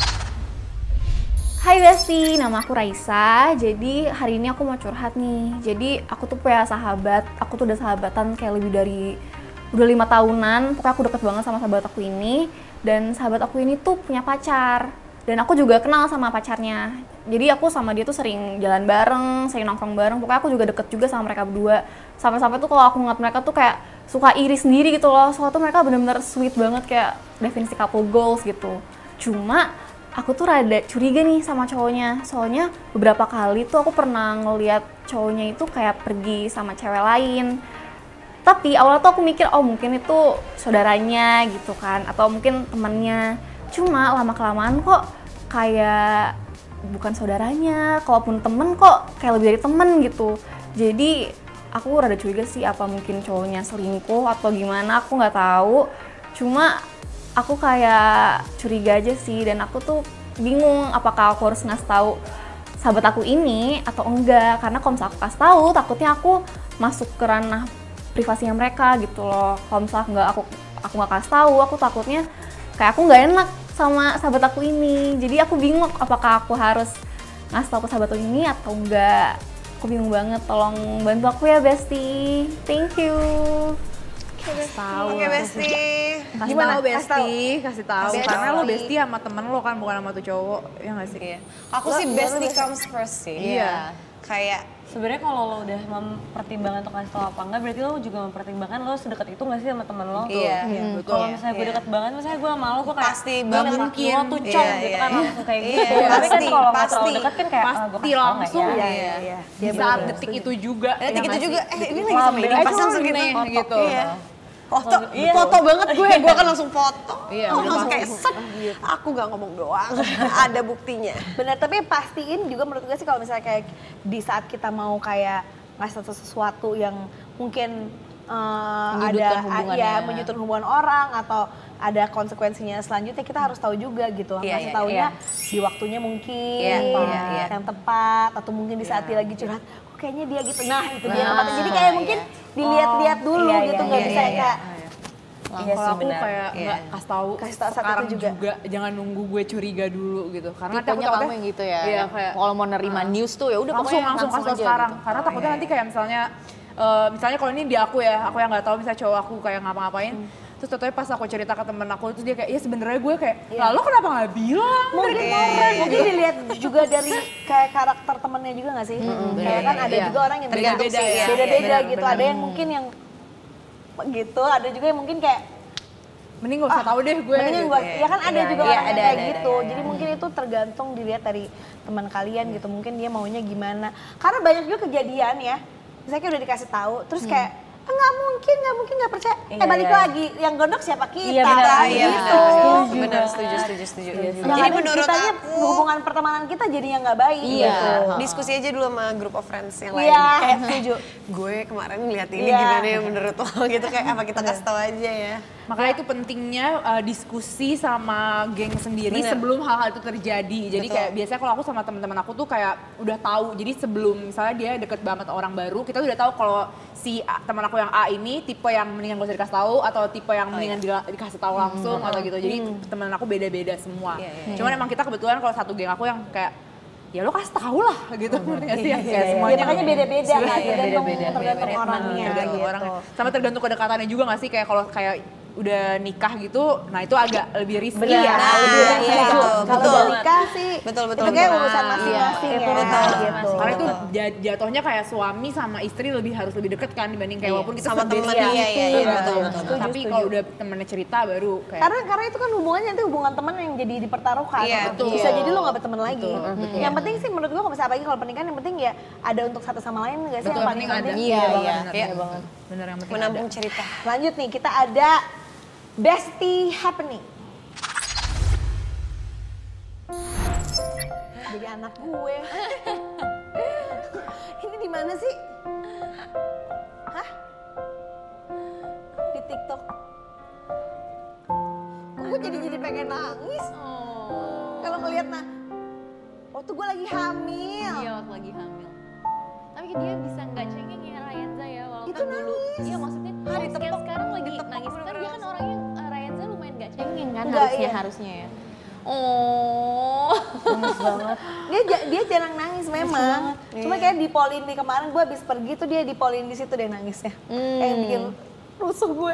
Speaker 6: Hai Besti, nama aku Raisa. Jadi hari ini aku mau curhat nih. Jadi aku tuh punya sahabat, aku tuh udah sahabatan kayak lebih dari udah lima tahunan. Pokoknya aku deket banget sama sahabat aku ini. Dan sahabat aku ini tuh punya pacar. Dan aku juga kenal sama pacarnya. Jadi aku sama dia tuh sering jalan bareng, sering nongkrong bareng. Pokoknya aku juga deket juga sama mereka berdua. Sampai-sampai tuh kalau aku ngeliat mereka tuh kayak suka iri sendiri gitu loh. Soalnya tuh mereka bener-bener sweet banget kayak definisi couple goals gitu. Cuma aku tuh rada curiga nih sama cowoknya, soalnya beberapa kali tuh aku pernah ngeliat cowoknya itu kayak pergi sama cewek lain. Tapi awalnya tuh aku mikir, oh mungkin itu saudaranya gitu kan, atau mungkin temennya. Cuma lama-kelamaan kok kayak bukan saudaranya, kalaupun temen kok kayak lebih dari temen gitu. Jadi aku rada curiga sih apa mungkin cowoknya selingkuh atau gimana, aku nggak tahu. Cuma aku kayak curiga aja sih, dan aku tuh bingung apakah aku harus ngasih tahu sahabat aku ini atau enggak, karena kalau misalnya aku kasih tahu takutnya aku masuk ke ranah privasinya mereka gitu loh. Kalau misalnya nggak aku aku nggak kasih tahu, aku takutnya kayak aku nggak enak sama sahabat aku ini. Jadi aku bingung apakah aku harus ngasih tahu ke sahabat aku ini atau enggak. Aku bingung banget, tolong bantu aku ya Besti. Thank you.
Speaker 5: Tahu.
Speaker 3: Oke Besti.
Speaker 5: Kasih
Speaker 1: Gimana?
Speaker 5: tahu Besti, kasih tahu.
Speaker 2: Kasih
Speaker 5: Karena
Speaker 2: tahu.
Speaker 5: lo Besti sama temen lo kan, bukan sama tuh cowok, ya nggak sih?
Speaker 3: Iya. Aku sih Besti comes first sih.
Speaker 5: Iya.
Speaker 3: Kayak
Speaker 4: Sebenarnya kalau lo udah mempertimbangkan untuk kasih tau apa enggak, berarti lo juga mempertimbangkan lo sedekat itu nggak sih sama temen lo?
Speaker 3: Iya,
Speaker 5: iya, betul.
Speaker 4: Kalau misalnya gue
Speaker 3: Iya.
Speaker 4: deket banget, misalnya gue sama lo, gue kayak
Speaker 3: Pasti
Speaker 4: gue
Speaker 3: banget.
Speaker 4: liat
Speaker 5: Mungkin.
Speaker 4: lo tuh cong
Speaker 3: Iya,
Speaker 4: gitu
Speaker 3: iya,
Speaker 4: kan,
Speaker 3: iya.
Speaker 4: langsung kayak
Speaker 3: Iya,
Speaker 4: gitu. Tapi kan
Speaker 3: pasti,
Speaker 4: kalau nggak terlalu
Speaker 3: pasti.
Speaker 4: deket kan kayak, ah, gue
Speaker 5: Pasti
Speaker 4: kasih tau nggak
Speaker 5: langsung.
Speaker 4: ya?
Speaker 1: Iya,
Speaker 3: Iya.
Speaker 1: iya.
Speaker 5: Di saat detik itu juga.
Speaker 3: detik
Speaker 5: ya
Speaker 3: itu
Speaker 5: nggak
Speaker 3: juga,
Speaker 5: sih?
Speaker 3: eh ini lagi sama ini,
Speaker 5: Eh,
Speaker 3: pas langsung
Speaker 5: ini,
Speaker 3: gitu.
Speaker 5: gitu.
Speaker 3: Iya. Foto, foto banget gue, gue kan langsung foto.
Speaker 5: Iya,
Speaker 3: Oh,
Speaker 5: udah
Speaker 3: langsung
Speaker 5: pasti.
Speaker 3: kayak set. Aku gak ngomong doang, ada buktinya.
Speaker 1: Bener, tapi pastiin juga menurut gue sih kalau misalnya kayak di saat kita mau kayak ngasih sesuatu yang mungkin uh,
Speaker 2: Menyudutkan
Speaker 1: ada
Speaker 2: hubungannya.
Speaker 1: ya menyudutkan hubungan orang atau ada konsekuensinya selanjutnya, kita harus tahu juga gitu.
Speaker 3: Iya,
Speaker 1: Ngasih
Speaker 3: iya,
Speaker 1: taunya
Speaker 2: iya.
Speaker 1: di waktunya mungkin
Speaker 3: Iya, iya, iya.
Speaker 1: yang tepat atau mungkin di saat dia lagi curhat, kok kayaknya dia gitu. Nah, itu dia
Speaker 2: Nah,
Speaker 1: tempatnya. Jadi kayak mungkin dilihat-lihat dulu
Speaker 4: iya,
Speaker 1: gitu,
Speaker 4: iya,
Speaker 1: nggak
Speaker 3: iya,
Speaker 1: bisa
Speaker 3: iya,
Speaker 1: kayak
Speaker 4: Iya
Speaker 5: Kalau
Speaker 4: sih,
Speaker 5: aku
Speaker 4: benar.
Speaker 5: kayak
Speaker 3: Iya.
Speaker 5: nggak kasih tahu
Speaker 1: Kasih tahu saat itu
Speaker 5: sekarang
Speaker 1: juga.
Speaker 5: juga. jangan nunggu gue curiga dulu gitu. Karena nanti aku
Speaker 2: Tipenya
Speaker 5: takutnya-
Speaker 2: kamu yang gitu ya.
Speaker 5: Iya
Speaker 2: yang
Speaker 5: kayak
Speaker 2: kalau mau nerima news tuh ya udah
Speaker 5: langsung
Speaker 2: pokoknya
Speaker 5: langsung kasih tau
Speaker 2: aja
Speaker 5: sekarang.
Speaker 2: gitu.
Speaker 5: Karena takutnya nanti kayak misalnya eh, misalnya kalau ini di aku ya, aku yang nggak tahu misalnya cowok aku kayak ngapa-ngapain. Terus tentunya pas aku cerita ke temen aku, terus dia kayak, ya sebenarnya gue kayak, lalu kenapa nggak bilang?
Speaker 1: mungkin
Speaker 3: Iya,
Speaker 1: mungkin dilihat juga dari kayak karakter temennya juga nggak sih? Kayak kan ada
Speaker 5: iya.
Speaker 1: juga orang yang
Speaker 3: Tergantung
Speaker 1: beda-beda
Speaker 3: sih,
Speaker 1: ya.
Speaker 3: iya.
Speaker 1: Beda-beda
Speaker 5: Benar,
Speaker 1: gitu.
Speaker 5: benar.
Speaker 1: Ada yang mungkin yang gitu, ada juga yang mungkin kayak
Speaker 5: Mending gak usah tahu deh gue.
Speaker 1: mendingan
Speaker 5: gitu.
Speaker 1: gua, ya kan ada
Speaker 3: Iya,
Speaker 1: juga
Speaker 3: iya,
Speaker 1: orang yang
Speaker 3: ada,
Speaker 1: kayak
Speaker 3: ada,
Speaker 1: gitu.
Speaker 3: ada, ada.
Speaker 1: Jadi mungkin itu tergantung dilihat dari teman kalian gitu. Mungkin dia maunya gimana. Karena banyak juga kejadian ya. Misalnya kayak udah dikasih tahu, terus kayak "Ah, nggak mungkin, nggak mungkin, nggak percaya.
Speaker 4: Iya,
Speaker 1: eh balik
Speaker 4: iya.
Speaker 1: lagi, yang gondok siapa kita?
Speaker 4: Iya, benar,
Speaker 3: Ah, iya,
Speaker 1: gitu.
Speaker 3: benar, benar, setuju, setuju, setuju.
Speaker 1: Yang
Speaker 3: Jadi
Speaker 1: ada
Speaker 3: menurut
Speaker 1: kitanya,
Speaker 3: aku,
Speaker 1: hubungan pertemanan kita jadinya nggak baik.
Speaker 2: Iya.
Speaker 1: gitu.
Speaker 3: diskusi aja dulu sama group of friends yang lain.
Speaker 1: Iya,
Speaker 3: Kayak,
Speaker 1: setuju.
Speaker 3: gue kemarin ngeliat ini
Speaker 1: Iya.
Speaker 3: gimana ya menurut lo gitu, kayak apa kita kasih tahu aja ya.
Speaker 5: Makanya itu pentingnya uh, diskusi sama geng sendiri
Speaker 3: Bener.
Speaker 5: sebelum hal-hal itu terjadi. Jadi
Speaker 3: Betul.
Speaker 5: kayak biasanya kalau aku sama teman-teman aku tuh kayak udah tahu. Jadi sebelum misalnya dia deket banget sama orang baru, kita udah tahu kalau si A- teman aku yang A ini tipe yang mendingan gak usah dikasih tahu atau tipe yang mendingan di- dikasih tahu langsung atau gitu. Jadi teman aku beda-beda semua.
Speaker 3: Iya, iya,
Speaker 5: Cuman emang kita kebetulan kalau satu geng aku yang kayak ya lo kasih tahu lah gitu, ngerti gak sih? Yang kayak
Speaker 1: Ya,
Speaker 5: semuanya
Speaker 1: makanya beda-beda kan,
Speaker 3: Iya,
Speaker 1: tergantung,
Speaker 4: beda-beda,
Speaker 1: tergantung
Speaker 4: beda-beda.
Speaker 1: orangnya
Speaker 5: tergantung
Speaker 1: gitu.
Speaker 5: orang sama tergantung kedekatannya juga nggak sih, kayak kalau kayak udah nikah gitu, nah itu agak lebih risky
Speaker 1: Benar,
Speaker 5: ya.
Speaker 3: Nah,
Speaker 1: lebih
Speaker 3: iya,
Speaker 1: risiko.
Speaker 3: betul,
Speaker 1: Kalau
Speaker 3: betul.
Speaker 1: udah nikah sih,
Speaker 3: Betul, betul,
Speaker 1: itu kayak
Speaker 3: betul.
Speaker 1: urusan
Speaker 3: Nah,
Speaker 1: masing-masing
Speaker 4: iya,
Speaker 1: ya.
Speaker 3: betul.
Speaker 1: Gitu.
Speaker 5: Karena itu ja- jatuhnya kayak suami sama istri lebih harus lebih deket kan dibanding kayak walaupun kita
Speaker 3: Sama
Speaker 5: sendiri.
Speaker 3: temen, iya, iya, iya,
Speaker 5: Iya,
Speaker 3: betul, betul, betul.
Speaker 5: Tapi kalau udah temennya cerita baru kayak
Speaker 1: Karena karena itu kan hubungannya nanti hubungan teman yang jadi dipertaruhkan.
Speaker 3: Iya, betul.
Speaker 1: Bisa jadi lo gak berteman lagi. Yang penting sih menurut gua kalau misalnya apalagi kalau pernikahan yang penting ya ada untuk satu sama lain nggak sih
Speaker 5: betul,
Speaker 1: yang paling
Speaker 5: penting ada.
Speaker 1: penting.
Speaker 2: Iya, iya.
Speaker 5: bener,
Speaker 3: Iya.
Speaker 5: bener, bener yang penting
Speaker 3: Menampung
Speaker 5: ada.
Speaker 3: cerita.
Speaker 1: Lanjut nih, kita ada bestie happening. Jadi anak gue. Ini di mana sih? Hah? Di TikTok. Kok gue jadi jadi pengen nangis? Kalau ngeliat nah, waktu gue lagi hamil.
Speaker 2: Iya waktu lagi hamil. Tapi dia bisa nggak cengeng ya Ryanza ya walaupun
Speaker 1: Itu
Speaker 2: dulu.
Speaker 1: nangis.
Speaker 2: Iya maksudnya
Speaker 3: Ah,
Speaker 2: kalau
Speaker 3: ditepok.
Speaker 2: sekarang, sekarang lagi
Speaker 3: Ditepok
Speaker 2: nangis kan
Speaker 3: bener-bener
Speaker 2: dia kan orangnya uh, Ryanza lumayan nggak cengeng kan
Speaker 1: Nggak,
Speaker 2: harusnya
Speaker 1: iya.
Speaker 2: harusnya ya. Oh.
Speaker 1: Dia ja- dia jarang nangis memang. Cuma kayak di polin di kemarin gue habis pergi tuh dia di polin di situ deh nangisnya. Kayak yang bikin rusuh gue.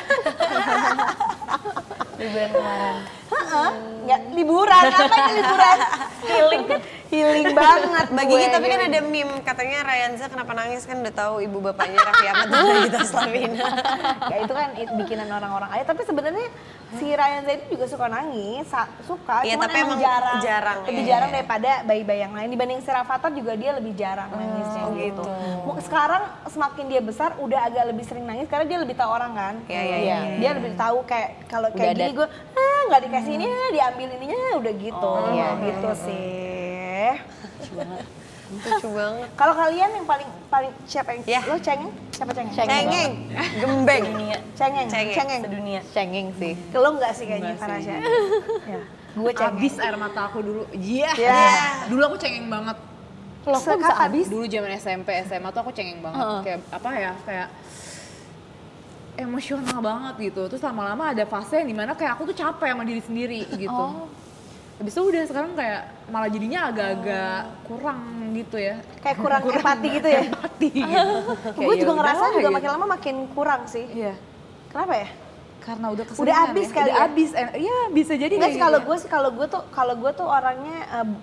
Speaker 4: Liburan kemarin.
Speaker 1: Heeh. Nggak liburan, apa itu liburan? Healing healing banget
Speaker 3: Bagi
Speaker 1: gue,
Speaker 3: kita tapi kan
Speaker 1: gitu.
Speaker 3: ada meme katanya Ryanza kenapa nangis kan udah tahu ibu bapaknya Raffi Ahmad dan Nagita Slavina.
Speaker 1: Ya itu kan it- bikinan orang-orang aja, tapi sebenarnya si Ryan Zaidi juga suka nangis, sa- suka,
Speaker 3: Iya,
Speaker 1: cuman
Speaker 3: tapi
Speaker 1: emang
Speaker 3: emang
Speaker 1: jarang,
Speaker 3: jarang,
Speaker 1: lebih
Speaker 3: iya,
Speaker 1: jarang
Speaker 3: iya.
Speaker 1: daripada bayi-bayi yang lain. Dibanding si Rafathar juga dia lebih jarang nangisnya
Speaker 3: oh
Speaker 1: gitu.
Speaker 3: gitu.
Speaker 1: Mu- Sekarang semakin dia besar udah agak lebih sering nangis karena dia lebih tahu orang kan.
Speaker 3: Iya, iya, iya, iya.
Speaker 1: Dia lebih tahu kayak kalau
Speaker 2: Udah
Speaker 1: kayak
Speaker 2: ada-
Speaker 1: gini gue, ah nggak dikasih ini, ah, diambil ininya udah gitu,
Speaker 2: iya,
Speaker 1: gitu sih.
Speaker 3: Lucu banget.
Speaker 1: Kalau kalian yang paling paling siapa yang
Speaker 3: Ya.
Speaker 1: lo cengeng? Siapa cengeng?
Speaker 3: Cengeng, gembeng.
Speaker 1: Cengeng,
Speaker 3: Cengeng.
Speaker 1: cengeng.
Speaker 4: Sedunia.
Speaker 2: Cengeng sih.
Speaker 1: Lo enggak sih kayaknya Farasya? Ya. Gue cengeng.
Speaker 5: Abis air mata aku dulu. Iya.
Speaker 1: Ya.
Speaker 5: Dulu aku cengeng banget.
Speaker 1: Lo kok bisa habis?
Speaker 5: Dulu zaman S M P, S M A tuh aku cengeng banget. Kayak apa ya? Kayak emosional banget gitu. Terus lama-lama ada fase yang dimana kayak aku tuh capek sama diri sendiri gitu. Habis itu udah sekarang kayak malah jadinya agak-agak kurang gitu ya.
Speaker 1: Kayak kurang empati gitu ya?
Speaker 5: Empati gitu. Kayak
Speaker 1: Gue
Speaker 5: ya
Speaker 1: juga ngerasa
Speaker 5: udahlah
Speaker 1: juga
Speaker 5: gitu.
Speaker 1: makin lama makin kurang sih.
Speaker 5: Iya.
Speaker 1: Kenapa ya?
Speaker 5: Karena udah keseringan
Speaker 1: Udah abis
Speaker 5: ya.
Speaker 1: kali
Speaker 5: Udah
Speaker 1: ya?
Speaker 5: abis. Eh, Iya bisa jadi
Speaker 1: Enggak
Speaker 5: kayak
Speaker 1: sih kalau
Speaker 5: gitu.
Speaker 1: gue sih kalau gue tuh kalau gue tuh orangnya eh,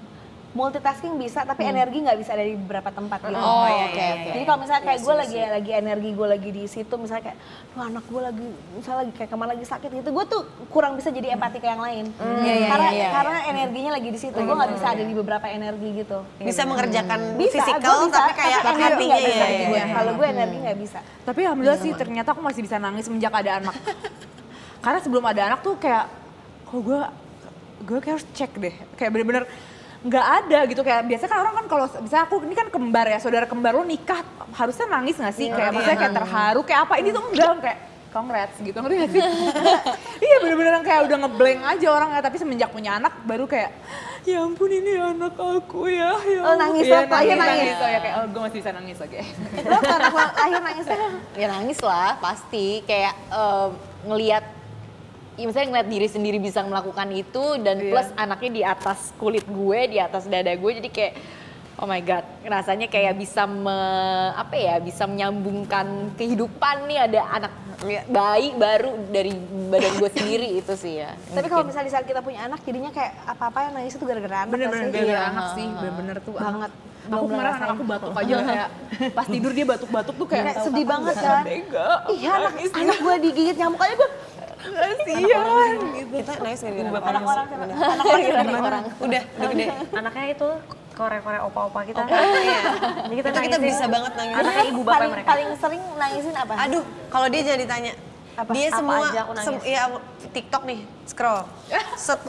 Speaker 1: multitasking bisa, tapi energi nggak bisa dari beberapa tempat gitu.
Speaker 2: Oh,
Speaker 3: iya,
Speaker 2: oke
Speaker 3: iya,
Speaker 2: oke.
Speaker 1: Jadi kalau misalnya kayak gue lagi lagi energi gue lagi di situ, misalnya kayak, duh anak gue lagi, misalnya lagi kayak kemarin lagi sakit gitu, gue tuh kurang bisa jadi empati ke yang lain.
Speaker 3: Iya, iya,
Speaker 1: karena
Speaker 3: iya, iya.
Speaker 1: karena energinya lagi di situ, gue nggak bisa ada di beberapa energi gitu.
Speaker 3: Bisa mengerjakan
Speaker 1: Bisa,
Speaker 3: fisikal
Speaker 1: gue bisa,
Speaker 3: tapi kayak
Speaker 1: tapi energi
Speaker 3: hatinya
Speaker 1: nggak bisa
Speaker 3: ya.
Speaker 1: di
Speaker 3: ya,
Speaker 1: gue.
Speaker 3: ya.
Speaker 1: Kalau gue energi nggak bisa.
Speaker 5: Tapi alhamdulillah sih ternyata aku masih bisa nangis semenjak ada anak. Karena sebelum ada anak tuh kayak, kok gue, gue kayak harus cek deh. Kayak bener-bener nggak ada gitu, kayak biasanya kan orang kan kalau misalnya aku ini kan kembar ya, saudara kembar lo nikah harusnya nangis nggak sih? Kayak maksudnya kayak terharu kayak apa, ini tuh enggak, kayak congrats gitu, ngerti gak sih? Iya bener-bener kayak udah ngeblank aja orangnya, tapi semenjak punya anak baru kayak, ya ampun ini anak aku ya. ya
Speaker 1: Oh, nangis
Speaker 5: ya,
Speaker 1: lah, lahir nangis.
Speaker 5: Oh ya kayak, oh gue masih bisa nangis oke.
Speaker 1: Lo kalau anak lo lahir nangis ya?
Speaker 2: Ya nangis lah pasti, kayak eh, ngelihat, ya misalnya ngeliat diri sendiri bisa melakukan itu dan
Speaker 5: Iya.
Speaker 2: plus anaknya di atas kulit gue, di atas dada gue, jadi kayak oh my god, rasanya kayak bisa me, apa ya, bisa menyambungkan kehidupan nih, ada anak bayi baru dari badan gue sendiri itu sih ya.
Speaker 1: Tapi kalau misalnya di saat kita punya anak, jadinya kayak apa-apa yang nangis itu gara-gara anak.
Speaker 5: Bener-bener
Speaker 1: nggak sih?
Speaker 5: gara-gara
Speaker 1: Iya.
Speaker 5: anak sih, bener-bener tuh.
Speaker 1: Banget.
Speaker 5: Aku
Speaker 1: Belum
Speaker 5: kemarin anak
Speaker 1: ngerasain.
Speaker 5: aku batuk aja kayak pas tidur dia batuk-batuk tuh kayak
Speaker 1: Kayak sedih banget kan.
Speaker 5: Tega.
Speaker 1: Iya anak, anak gue digigit nyamuk aja gue.
Speaker 5: Kasihan gitu.
Speaker 3: Kita nangis gak gara-gara
Speaker 1: Anak orang siapa?
Speaker 3: Bener.
Speaker 1: Anak orang siapa?
Speaker 3: Gimana? Udah, udah gede.
Speaker 4: Anaknya itu korek-korek opa-opa kita. Iya. Jadi kita
Speaker 3: Itu kita
Speaker 4: nangisin.
Speaker 3: bisa banget nangis.
Speaker 4: Anaknya ibu bapak
Speaker 1: paling,
Speaker 4: mereka.
Speaker 1: paling sering nangisin apa?
Speaker 3: Aduh, kalau dia jangan ditanya.
Speaker 1: Apa?
Speaker 3: Dia
Speaker 1: Apa
Speaker 3: semua,
Speaker 1: aja aku nangis?
Speaker 3: sem- ya TikTok nih, scroll. Set.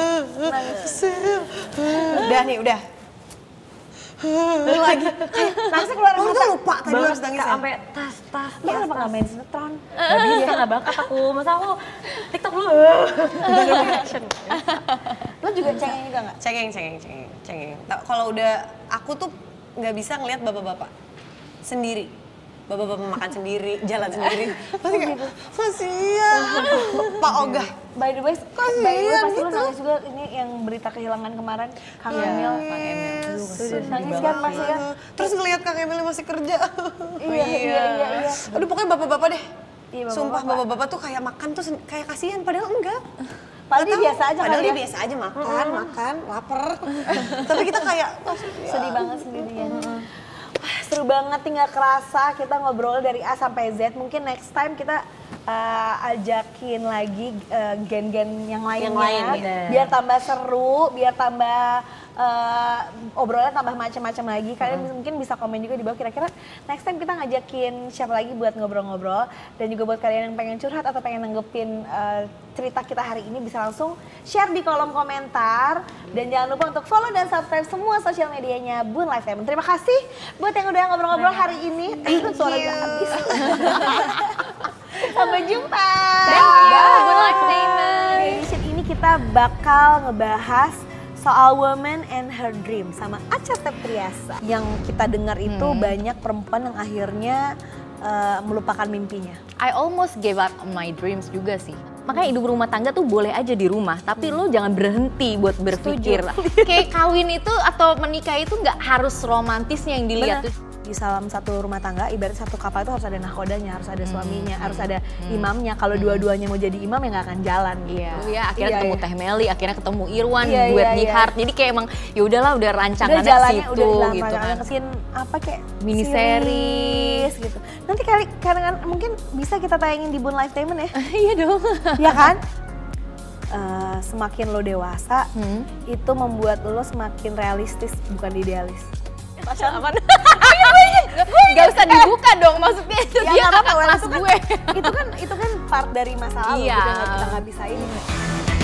Speaker 3: Udah nih, udah. Lagi.
Speaker 1: Nangisnya keluar
Speaker 3: Lu
Speaker 1: mata.
Speaker 3: tuh lupa tadi
Speaker 4: Banget,
Speaker 3: harus nangis
Speaker 4: Kak,
Speaker 3: ya?
Speaker 4: sampai tas tas.
Speaker 1: Lo kenapa nggak main sinetron?
Speaker 4: Gak bisa, gak bakat aku. Masa aku TikTok dulu.
Speaker 1: Lo juga cengeng juga nggak?
Speaker 3: Cengeng, cengeng, cengeng, cengeng. Ta- Kalau udah, aku tuh nggak bisa ngeliat bapak-bapak sendiri. Bapak-bapak makan sendiri, jalan sendiri. Pasti kayak, kasihan. Pak Ogah.
Speaker 1: By the way, by the way pasti lo nangis juga ini yang berita kehilangan kemarin, Kang Emil. Kang Emil. Nangis kan pasti kan?
Speaker 3: Terus ngeliat Kang Emil masih kerja.
Speaker 1: Iya, iya, iya, iya.
Speaker 3: Aduh pokoknya bapak-bapak deh.
Speaker 1: Iya, bapak-bapak.
Speaker 3: Sumpah bapak-bapak tuh kayak makan tuh sen- kayak kasihan, padahal enggak.
Speaker 1: Padahal dia
Speaker 3: Nggak tahu,
Speaker 1: biasa aja
Speaker 3: Padahal
Speaker 1: kali
Speaker 3: dia
Speaker 1: ya.
Speaker 3: biasa aja makan, makan, lapar. Tapi kita kayak, oh,
Speaker 1: Sedih banget sendirian. Wah, seru banget, tinggal kerasa kita ngobrol dari A sampai Z. Mungkin next time kita uh, ajakin lagi uh, gen-gen yang lainnya.
Speaker 3: Yang lain,
Speaker 4: bener.
Speaker 1: Biar tambah seru, biar tambah uh, obrolannya tambah macam-macam lagi. Kalian mungkin bisa komen juga di bawah kira-kira next time kita ngajakin siapa lagi buat ngobrol-ngobrol. Dan juga buat kalian yang pengen curhat atau pengen nanggepin uh, cerita kita hari ini bisa langsung share di kolom komentar. Dan jangan lupa untuk follow dan subscribe semua sosial medianya Bun Lifetime. Terima kasih buat yang udah ngobrol-ngobrol hari ini. Suara gue habis. Sampai jumpa.
Speaker 2: Bun Lifetime.
Speaker 1: Di edisi ini kita bakal ngebahas soal woman and her dream sama Acha Septriasa. Yang kita dengar itu banyak perempuan yang akhirnya uh, melupakan mimpinya.
Speaker 2: I almost gave up on my dreams juga sih. Makanya hidup rumah tangga tuh boleh aja di rumah, tapi lo jangan berhenti buat berpikir. Kayak kawin itu atau menikah itu nggak harus romantisnya yang dilihat.
Speaker 1: Bener. Di salam satu rumah tangga, ibarat satu kapal itu harus ada nahkodanya, harus ada suaminya, harus ada imamnya. Kalau dua-duanya mau jadi imam ya nggak akan jalan gitu.
Speaker 2: Iya, ya, akhirnya
Speaker 1: Iya,
Speaker 2: ketemu
Speaker 1: iya.
Speaker 2: Teh Meli, akhirnya ketemu Irwan,
Speaker 1: Iya,
Speaker 2: duet
Speaker 1: iya,
Speaker 2: di
Speaker 1: iya.
Speaker 2: Heart. Jadi kayak emang ya udahlah udah
Speaker 1: Udah
Speaker 2: rancangannya
Speaker 1: jalannya
Speaker 2: situ
Speaker 1: udah di dalam
Speaker 2: gitu
Speaker 1: rancangannya
Speaker 2: kan.
Speaker 1: kesin apa kayak
Speaker 2: Mini
Speaker 1: series gitu. Nanti kali kadang mungkin bisa kita tayangin di Bun Lifetime ya.
Speaker 2: Iya dong.
Speaker 1: Ya kan? Eh, semakin lo dewasa,
Speaker 2: Hmm.
Speaker 1: itu membuat lo semakin realistis bukan idealis.
Speaker 2: Aman. Gak usah dibuka dong, maksudnya itu
Speaker 1: Ya
Speaker 2: dia
Speaker 1: nggak
Speaker 2: kakak
Speaker 1: apa-apa,
Speaker 2: kelas
Speaker 1: itu kan,
Speaker 2: gue.
Speaker 1: itu kan itu kan part dari masa lalu
Speaker 2: Iya.
Speaker 1: gitu, nggak- kita nggak bisa ini.